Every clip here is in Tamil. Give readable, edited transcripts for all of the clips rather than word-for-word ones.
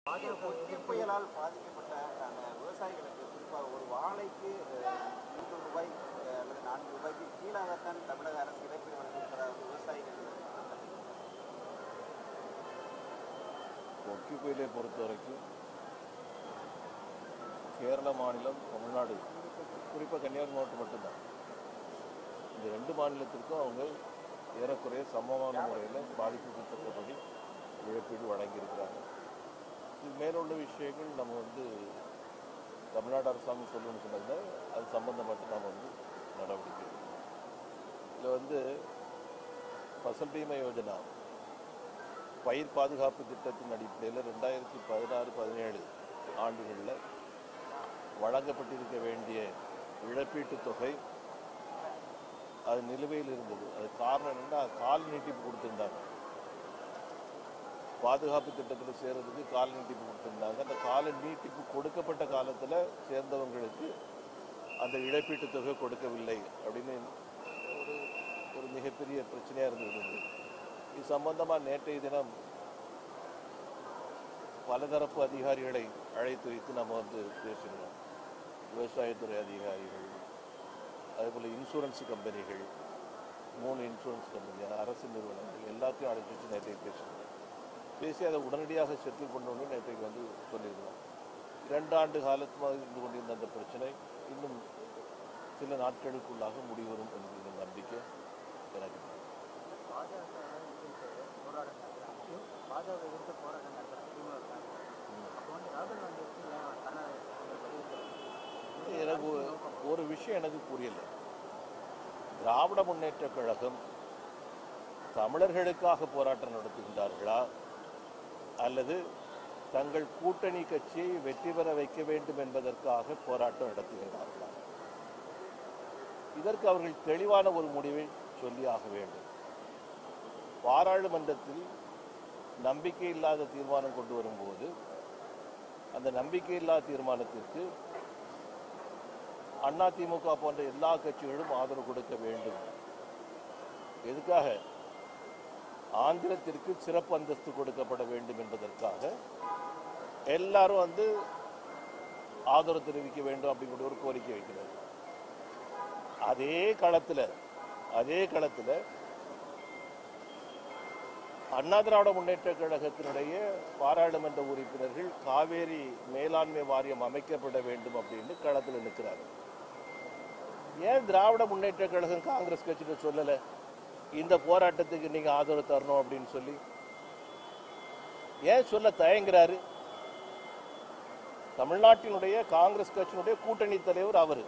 ஒட்டி புயலால் பாதிக்கப்பட்ட அந்த விவசாயிகளுக்கு குறிப்பாக ஒரு வாழைக்கு 3 ரூபாய் அல்லது 4 ரூபாய்க்கு கீழாகத்தான் தமிழக அரசு இழப்பீடு வழங்கியிருக்கிறார் விவசாயிகள். ஒட்டி புயலை பொறுத்த வரைக்கும் கேரள மாநிலம், தமிழ்நாடு, குறிப்பாக கன்னியாகுமரி மாவட்டம் மட்டும்தான். இந்த 2 மாநிலத்திற்கும் அவங்க ஏறக்குறைய சமமான முறையில் பாதிப்புக்கு தக்கபடி இழப்பீடு வழங்கியிருக்கிறாங்க. இது மேலுள்ள விஷயங்கள் நம்ம தமிழ்நாடு அரசாங்கம் சொல்லணும்னு சொன்னதில்ல, அது சம்பந்தப்பட்டு நாம் நடவடிக்கை. இதில் ஃபசல் பீமா யோஜனா பயிர் பாதுகாப்பு திட்டத்தின் அடிப்படையில் 2016-17 ஆண்டுகளில் வழங்கப்பட்டிருக்க வேண்டிய இழப்பீட்டுத் தொகை அது நிலுவையில் இருந்தது. அது காரணம் என்னென்னா, கால நீட்டிப்பு கொடுத்துருந்தாங்க. பாதுகாப்பு திட்டத்தில் சேர்றதுக்கு கால நீட்டிப்பு கொடுத்துருந்தாங்க. அந்த கால நீட்டிப்பு கொடுக்கப்பட்ட காலத்தில் சேர்ந்தவங்களுக்கு அந்த இழப்பீட்டுத் தொகை கொடுக்கவில்லை அப்படின்னு ஒரு மிகப்பெரிய பிரச்சனையாக இருந்தது. இது சம்பந்தமாக நேற்றைய தினம் பலதரப்பு அதிகாரிகளை அழைத்து வைத்து நம்ம பேசினோம். விவசாயத்துறை அதிகாரிகள், அதேபோல் இன்சூரன்ஸ் கம்பெனிகள், 3 இன்சூரன்ஸ் கம்பெனி, அரசு நிறுவனங்கள் எல்லாத்தையும் அழைச்சி வச்சு நேற்றைக்கு பேசி அதை உடனடியாக செட்டில் பண்ணணும்னு நேற்றைக்கு சொல்லியிருக்கிறோம். 2 ஆண்டு காலமாக இருந்து கொண்டிருந்த அந்த பிரச்சனை இன்னும் சில நாட்களுக்குள்ளாக முடிவரும் என்கிற நம்பிக்கை எனக்கு. எனக்கு ஒரு விஷயம் எனக்கு புரியலை. திராவிட முன்னேற்றக் கழகம் தமிழர்களுக்காக போராட்டம் நடத்துகின்றார்களா அல்லது தங்கள் கூட்டணி கட்சியை வெற்றி பெற வைக்க வேண்டும் என்பதற்காக போராட்டம் நடத்துகின்றார்களா? இதற்கு அவர்கள் தெளிவான ஒரு முடிவை சொல்லியாக வேண்டும். பாராளுமன்றத்தில் நம்பிக்கையில்லாத தீர்மானம் கொண்டு வரும்போது அந்த நம்பிக்கையில்லா தீர்மானத்திற்கு அதிமுக போன்ற எல்லா கட்சிகளும் ஆதரவு கொடுக்க வேண்டும். எதுக்காக? ஆந்திரத்திற்கு சிறப்பு அந்தஸ்து கொடுக்கப்பட வேண்டும் என்பதற்காக எல்லாரும் ஆதரவு தெரிவிக்க வேண்டும் அப்படிங்கிற ஒரு கோரிக்கை வைக்கிறார். அதே களத்தில் அண்ணா திராவிட முன்னேற்ற கழகத்தினுடைய பாராளுமன்ற உறுப்பினர்கள் காவேரி மேலாண்மை வாரியம் அமைக்கப்பட வேண்டும் அப்படின்னு களத்தில் நிற்கிறார்கள். ஏன் திராவிட முன்னேற்ற கழகம் காங்கிரஸ் கட்சியில சொல்லலை இந்த போராட்டத்துக்கு நீங்க ஆதரவு தரணும் அப்படின்னு சொல்லி? ஏன் சொல்ல தயங்குறாரு? தமிழ்நாட்டினுடைய காங்கிரஸ் கட்சியினுடைய கூட்டணி தலைவர் அவரு.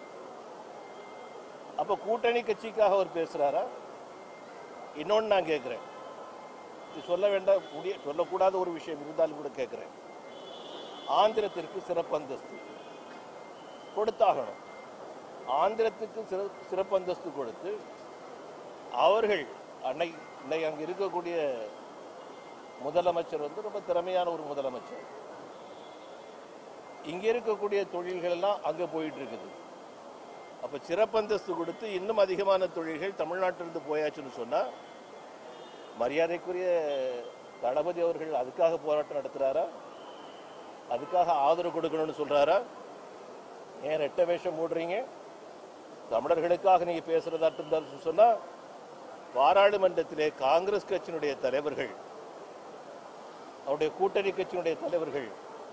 அப்ப கூட்டணி கட்சிக்காக அவர் பேசுறாரா? இன்னொன்னு நான் கேட்கிறேன், சொல்லக்கூடாத ஒரு விஷயம் இருந்தாலும் கூட கேட்கிறேன். ஆந்திரத்திற்கு சிறப்பு அந்தஸ்து கொடுத்தாகணும். ஆந்திரத்துக்கு சிறப்பு அந்தஸ்து கொடுத்து அவர்கள் அன்னைக்கு அங்கே இருக்கக்கூடிய முதலமைச்சர் ரொம்ப திறமையான ஒரு முதலமைச்சர். இங்கே இருக்கக்கூடிய தொழில்கள் எல்லாம் அங்கே போயிட்டு இருக்குது. அப்போ சிறப்பு அந்தஸ்து கொடுத்து இன்னும் அதிகமான தொழில்கள் தமிழ்நாட்டிலிருந்து போயாச்சுன்னு சொன்னால் மரியாதைக்குரிய தளபதி அவர்கள் அதுக்காக போராட்டம் நடத்துகிறாரா? அதுக்காக ஆதரவு கொடுக்கணும்னு சொல்கிறாரா? ஏன் ரெட்ட வேஷம் மூடுறீங்க? தமிழர்களுக்காக நீங்கள் பேசுகிறதாட்டு இருந்தாலும் சொன்னால் பாராளுமன்றத்திலே காங்கிரஸ் கட்சியினுடைய தலைவர்கள், அவருடைய கூட்டணி கட்சியினுடைய தலைவர்கள்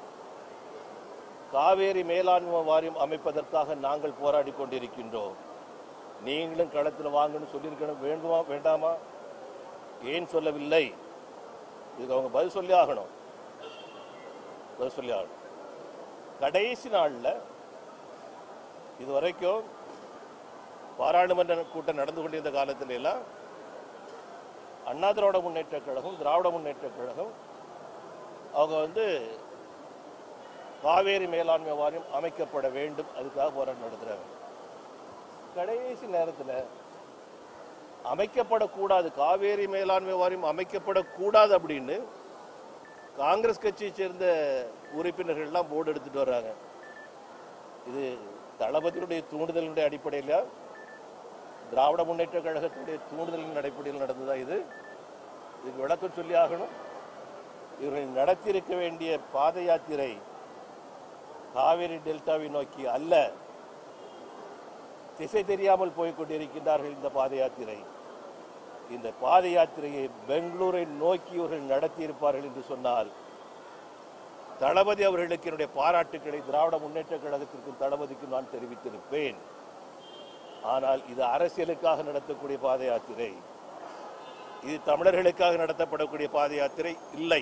காவேரி மேலாண்மை வாரியம் அமைப்பதற்காக நாங்கள் போராடி கொண்டிருக்கின்றோம், நீங்களும் களத்தில் வாங்கன்னு சொல்லியிருக்கணும். வேண்டுமா வேண்டாமா? ஏன் சொல்லவில்லை? இதுக்கு அவங்க பதில் சொல்லி ஆகணும். கடைசி நாளில் இதுவரைக்கும் பாராளுமன்ற கூட்டம் நடந்து கொண்டிருந்த காலத்தில எல்லாம் அண்ணா திராவிட முன்னேற்ற கழகம், திராவிட முன்னேற்ற கழகம் அவங்க காவேரி மேலாண்மை வாரியம் அமைக்கப்பட வேண்டும் அதுக்காக போராட்டம் நடத்துறாங்க. கடைசி நேரத்தில் அமைக்கப்படக்கூடாது, காவேரி மேலாண்மை வாரியம் அமைக்கப்படக்கூடாது அப்படின்னு காங்கிரஸ் கட்சியை சேர்ந்த உறுப்பினர்கள்லாம் போர்டு எடுத்துட்டு வர்றாங்க. இது தளபதியுடைய தூண்டுதலினுடைய அடிப்படையில், திராவிட முன்னேற்ற கழகத்தினுடைய தூண்டுதலின் அடிப்படையில் நடந்ததா? இதுக்கு விளக்கம் சொல்லி ஆகணும். இவர்கள் நடத்தியிருக்க வேண்டிய பாத யாத்திரை காவிரி டெல்டாவை நோக்கி அல்ல, திசை தெரியாமல் போய்கொண்டிருக்கின்றார்கள். இந்த பாத யாத்திரை, இந்த பாத யாத்திரையை பெங்களூரை நோக்கி இவர்கள் நடத்தியிருப்பார்கள் என்று சொன்னால் தளபதி அவர்களுக்கு என்னுடைய பாராட்டுக்களை திராவிட முன்னேற்ற கழகத்திற்கும் தளபதிக்கும் நான் தெரிவித்திருப்பேன். ஆனால் இது அரசியலுக்காக நடத்தக்கூடிய பாத யாத்திரை, இது தமிழர்களுக்காக நடத்தப்படக்கூடிய பாத யாத்திரை இல்லை.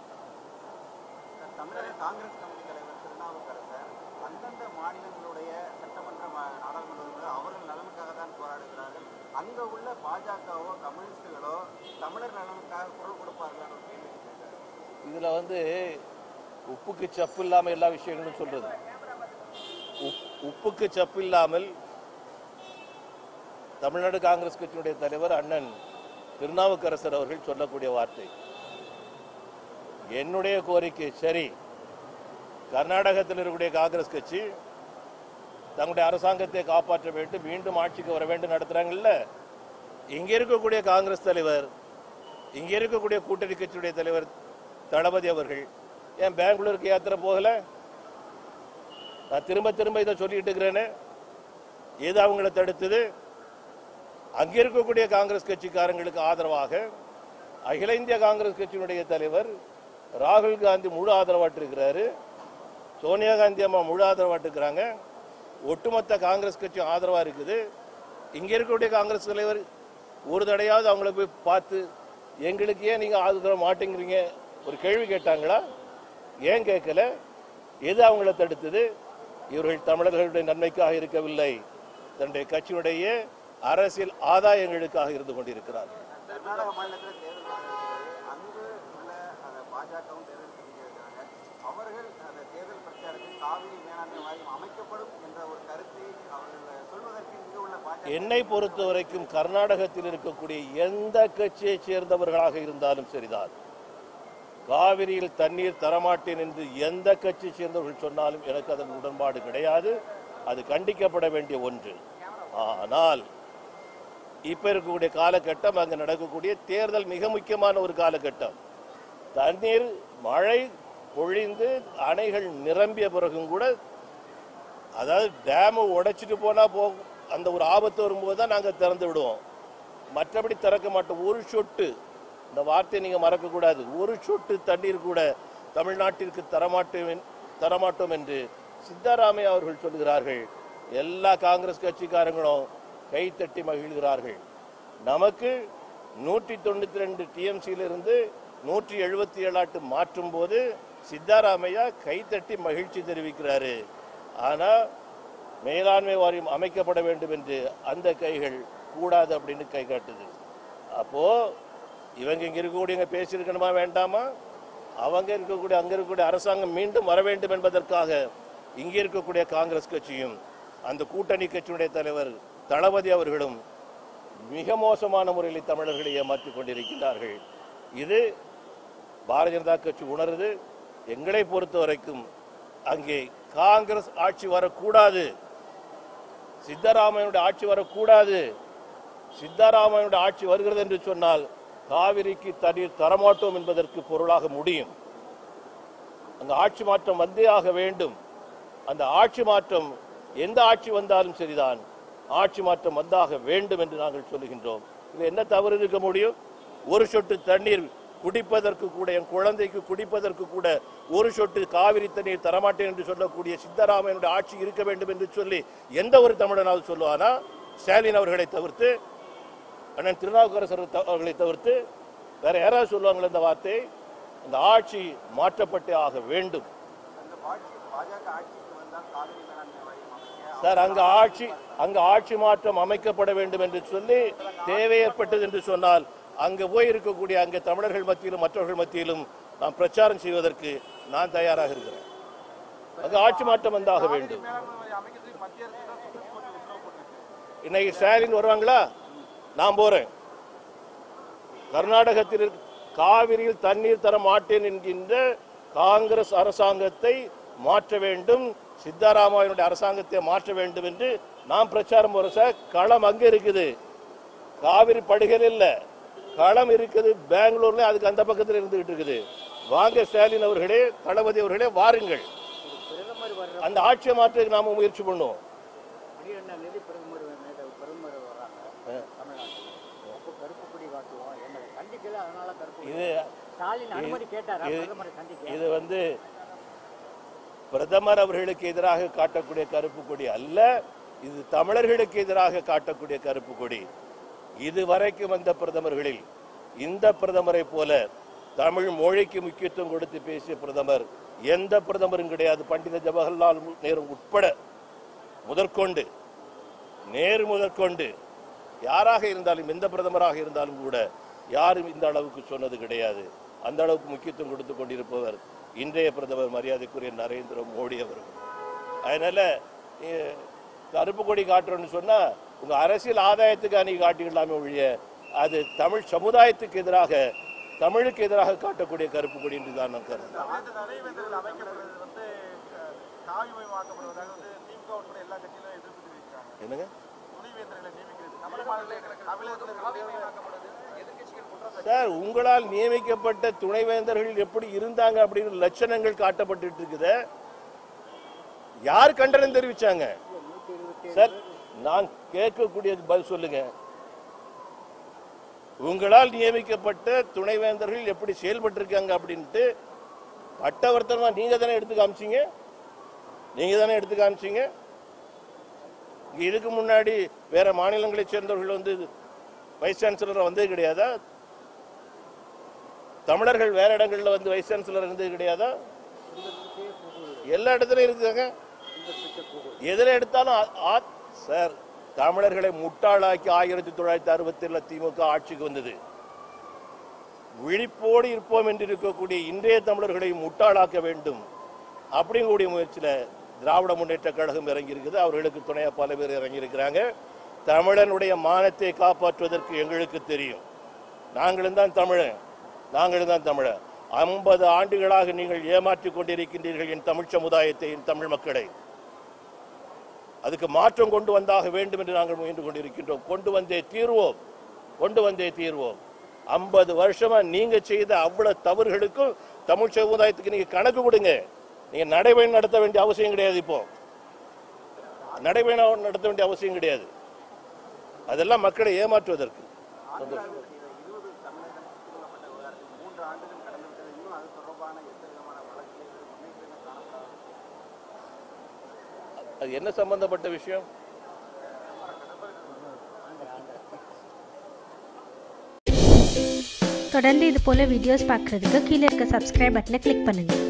தமிழக காங்கிரஸ் கமிட்டி தலைவர் திருநாவுக்கரசர் அந்தந்த மாநிலங்களுடைய சட்டமன்ற நாடாளுமன்ற அவர்கள் நலனுக்காக தான் போராடுகிறார்கள், அங்க உள்ள பாஜகவோ கம்யூனிஸ்டுகளோ தமிழர் நலனுக்காக குரல் கொடுப்பார்கள். இதுல உப்புக்கு சப்பு இல்லாமல் எல்லா விஷயங்களும் சொல்றது. உப்புக்கு சப்பு இல்லாமல் தமிழ்நாடு காங்கிரஸ் கட்சியினுடைய தலைவர் அண்ணன் திருநாவுக்கரசர் அவர்கள் சொல்லக்கூடிய வார்த்தை, என்னுடைய கோரிக்கை சரி, கர்நாடகத்தில் இருக்கக்கூடிய காங்கிரஸ் கட்சி தங்களுடைய அரசாங்கத்தை காப்பாற்ற வேண்டும், மீண்டும் ஆட்சிக்கு வர வேண்டும் நடத்துறாங்கல்ல, இங்க இருக்கக்கூடிய காங்கிரஸ் தலைவர், இங்க இருக்கக்கூடிய கூட்டணி கட்சியுடைய தலைவர் தளபதி அவர்கள் ஏன் பெங்களூருக்கு யாத்திரை போகல? நான் திரும்ப திரும்ப இதை சொல்லிட்டு இருக்கிறேன்னு ஏதோ அவங்களை தடுத்தது? அங்கே இருக்கக்கூடிய காங்கிரஸ் கட்சிக்காரங்களுக்கு ஆதரவாக அகில இந்திய காங்கிரஸ் கட்சியினுடைய தலைவர் ராகுல் காந்தி முழு ஆதரவாட்டிருக்கிறாரு, சோனியா காந்தி அம்மா முழு ஆதரவாட்டிருக்கிறாங்க, ஒட்டுமொத்த காங்கிரஸ் கட்சி ஆதரவா இருக்குது. இங்க இருக்கக்கூடிய காங்கிரஸ் தலைவர் ஒரு தடையாவது அவங்கள போய் பார்த்து எங்களுக்கு ஏன் நீங்க ஆதரவு மாட்டேங்கிறீங்க ஒரு கேள்வி கேட்டாங்களா? ஏன் கேட்கல? எது அவங்கள தடுத்தது? இவர்கள் தமிழர்களுடைய நன்மைக்காக இருக்கவில்லை, தன்னுடைய கட்சியுடைய அரசியல் ஆதாயங்களுக்காக இருந்து கொண்டிருக்கிறார்கள். கர்நாடக மாநிலத்தில் தேர்தல் அங்கு உள்ள பாஜகவும் தேர்தல் செஞ்சிருக்கிறாங்க. அவர்கள் அந்த தேர்தல் பிரச்சாரத்தில் காவிரி மேலாண்மை வாரியம் அமைக்கப்படும் என்ற ஒரு கருத்தை அவர்கள் சொல்வதற்கு இங்கு உள்ள பாஜக, என்னை பொறுத்த வரைக்கும் கர்நாடகத்தில் இருக்கக்கூடிய எந்த கட்சியை சேர்ந்தவர்களாக இருந்தாலும் சரிதான், காவிரியில் தண்ணீர் தரமாட்டேன் என்று எந்த கட்சி சேர்ந்தவர்கள் சொன்னாலும் எனக்கு அதன் உடன்பாடு கிடையாது, அது கண்டிக்கப்பட வேண்டிய ஒன்று. ஆனால் இப்ப இருக்கக்கூடிய காலகட்டம், அங்கு நடக்கக்கூடிய தேர்தல் மிக முக்கியமான ஒரு காலகட்டம். தண்ணீர் மழை பொழிந்து அணைகள் நிரம்பிய பிறகும் கூட, அதாவது டேம் உடைச்சிட்டு போனா அந்த ஒரு ஆபத்து வரும்போது தான் நாங்கள் திறந்து விடுவோம், மற்றபடி திறக்க மாட்டோம். ஒரு சொட்டு, இந்த வார்த்தையை நீங்க மறக்க கூடாது, ஒரு சொட்டு தண்ணீர் கூட தமிழ்நாட்டிற்கு தரமாட்டோம் என்று சித்தராமையா அவர்கள் சொல்கிறார்கள். எல்லா காங்கிரஸ் கட்சிக்காரங்களும் கைத்தட்டி மகிழ்கிறார்கள். நமக்கு 192 டிஎம்சியிலிருந்து 177 மாற்றும் போது சித்தராமையா கைத்தட்டி மகிழ்ச்சி தெரிவிக்கிறாரு. ஆனா மேலாண்மை வாரியம் அமைக்கப்பட வேண்டும் என்று அந்த கைகள் கூடாது அப்படின்னு கை காட்டுது. அப்போ இவங்க இங்க இருக்கக்கூடிய பேசியிருக்கணுமா வேண்டாமா? அவங்க இருக்கக்கூடிய அங்க இருக்கக்கூடிய அரசாங்கம் மீண்டும் வர வேண்டும் என்பதற்காக இங்கே இருக்கக்கூடிய காங்கிரஸ் கட்சியும் அந்த கூட்டணி கட்சியுடைய தலைவர் தளபதி அவர்களும் மிக மோசமான முறையில் தமிழர்களை ஏமாற்றிக் கொண்டிருக்கிறார்கள். இது பாரதிய ஜனதா கட்சி உணர்ந்து, எங்களை பொறுத்த வரைக்கும் அங்கே காங்கிரஸ் ஆட்சி வரக்கூடாது, சித்தராமையனுடைய ஆட்சி வரக்கூடாது. சித்தராமையனுடைய ஆட்சி வருகிறது என்று சொன்னால் காவிரிக்கு தண்ணீர் தரமாட்டோம் என்பதற்கு பொருளாக முடியும். அங்க ஆட்சி மாற்றம் வந்தே ஆக வேண்டும். அந்த ஆட்சி மாற்றம் எந்த ஆட்சி வந்தாலும் சரிதான், ஆட்சி மாற்றம் வந்தாக வேண்டும் என்று நாங்கள் சொல்லுகின்றோம். இது என்ன தவறு இருக்க முடியும்? ஒரு சொட்டு தண்ணீர் குடிப்பதற்கு கூட, என் குழந்தைக்கு குடிப்பதற்கு கூட ஒரு சொட்டு காவிரி தண்ணீர் தரமாட்டேன் என்று சொல்லக்கூடிய சித்தராமையனுடைய ஆட்சி இருக்க வேண்டும் என்று சொல்லி எந்த ஒரு தமிழனாவது சொல்லுவானா? ஸ்டாலின் அவர்களை தவிர்த்து, அண்ணன் திருநாவுக்கரசர் அவர்களை தவிர்த்து வேற யாராவது சொல்லுவாங்களா இந்த வார்த்தை? இந்த ஆட்சி மாற்றப்பட்டே ஆக வேண்டும் சார். அங்க ஆட்சி மாற்றம் அமைக்கப்பட வேண்டும் என்று சொல்லி தேவை ஏற்பட்டது என்று சொன்னால் அங்க போய் இருக்கக்கூடிய அங்க தமிழர்கள் மத்தியிலும் மற்றவர்கள் மத்தியிலும் நாம் பிரச்சாரம் செய்வதற்கு நான் தயாராக இருக்கிறேன். அங்க ஆட்சி மாற்றம் வந்தாக வேண்டும். இன்னைக்கு ஸ்டாலின் வருவாங்களா? நான் போறேன். கர்நாடகத்தில் காவிரியில் தண்ணீர் தர மாட்டேன் என்கின்ற காங்கிரஸ் அரசாங்கத்தை மாற்ற வேண்டும், சித்தராமையனுடைய அரசாங்கத்தை மாற்ற வேண்டும் என்று நாம் பிரச்சாரம் போறோம் சார். களம் அங்க இருக்குது, காவிரி படுகையில் இல்ல, களம் இருக்குது பெங்களூர்ல, அதுக்கு அந்த பக்கத்தில் இருந்துகிட்டு இருக்குது. வாங்க ஸ்டாலின் அவர்களே, தளபதி அவர்களே, வாருங்கள். அந்த ஆட்சியை மாற்றுறதுக்கு நாம முயற்சி பண்ணுவோம். இது வந்து பிரதமர் அவர்களுக்கு எதிராக காட்டக்கூடிய கருப்பு கொடி அல்ல, இது தமிழர்களுக்கு எதிராக காட்டக்கூடிய கருப்பு கொடி. இதுவரைக்கும் வந்த பிரதமர்களில் இந்த பிரதமரை போல தமிழ் மொழிக்கு முக்கியத்துவம் கொடுத்து பேசிய பிரதமர் எந்த பிரதமரும் கிடையாது. பண்டித ஜவஹர்லால் நேரு உட்பட முதற்கொண்டு, நேரு முதற்கொண்டு யாராக இருந்தாலும், எந்த பிரதமராக இருந்தாலும் கூட யாரும் இந்த அளவுக்கு சொன்னது கிடையாது. அந்த அளவுக்கு முக்கியத்துவம் கொடுத்து கொண்டிருப்பவர் இன்றைய பிரதமர் மரியாதைக்குரிய நரேந்திர மோடி அவர்கள். அதனால கருப்பு கொடி காட்டுறோன்னு சொன்னா உங்க அரசியல் ஆதாயத்துக்கு அன்னைக்கு காட்டிக்கலாமே ஒழிய அது தமிழ் சமுதாயத்துக்கு எதிராக, தமிழுக்கு எதிராக காட்டக்கூடிய கருப்பு கொடி என்று தான் நான் கருதுகிறேன். என்னங்க சார், உங்களால் நியமிக்கப்பட்ட துணைவேந்தர்கள் எப்படி இருந்தாங்க அப்படின்னு லட்சணங்கள் காட்டப்பட்டு இருக்குது. யார் கண்டனம் தெரிவிச்சாங்க சார்? நான் கேட்கக்கூடிய பதில் சொல்லுங்க. உங்களால் நியமிக்கப்பட்ட துணைவேந்தர்கள் எப்படி செயல்பட்டு இருக்காங்க அப்படின்ட்டு பட்டவர்த்தனமா நீங்க தானே எடுத்து காமிச்சீங்க. இதுக்கு முன்னாடி வேற மாநிலங்களை சேர்ந்தவர்கள் வந்து வைஸ் சான்சலர் வந்தது கிடையாதா? தமிழர்கள் வேற இடங்கள்ல வந்து வைஸ் சான்சலர் இருந்தது கிடையாதா? எல்லா இடத்துலயும் இருக்குங்க. எதில் எடுத்தாலும் சார், தமிழர்களை முட்டாளாக்கி 1967 திமுக ஆட்சிக்கு வந்தது. விழிப்போடு இருப்போம் என்று இருக்கக்கூடிய இன்றைய தமிழர்களை முட்டாளாக்க வேண்டும் அப்படிங்கக்கூடிய முயற்சியில திராவிட முன்னேற்ற கழகம் இறங்கி இருக்குது. அவர்களுக்கு துணையா பல பேர் இறங்கி இருக்கிறாங்க. தமிழனுடைய மானத்தை காப்பாற்றுவதற்கு எங்களுக்கு தெரியும். நாங்களும் தான் தமிழன். 50 ஆண்டுகளாக நீங்கள் ஏமாற்றிக் கொண்டிருக்கின்றீர்கள் என் தமிழ் சமுதாயத்தை, என் தமிழ் மக்களை. அதுக்கு மாற்றம் கொண்டு வந்தாக வேண்டும் என்று நாங்கள் முயன்று கொண்டிருக்கின்றோம். கொண்டு வந்தே தீர்வோம். 50 வருஷமா நீங்க செய்த அவ்வளவு தவறுகளுக்கும் தமிழ் சமுதாயத்துக்கு நீங்க கணக்கு கொடுங்க. நீங்க நடைபயணம் நடத்த வேண்டிய அவசியம் கிடையாது. இப்போ நடைபயணம் நடத்த வேண்டிய அவசியம் கிடையாது. அதெல்லாம் மக்களை ஏமாற்றுவதற்கு. அது என்ன சம்பந்தப்பட்ட விஷயம்? தொடர்ந்து இது போல வீடியோஸ் பார்க்குறதுக்கு கீழே இருக்க சப்ஸ்கிரைப் பட்டனை கிளிக் பண்ணுங்கள்.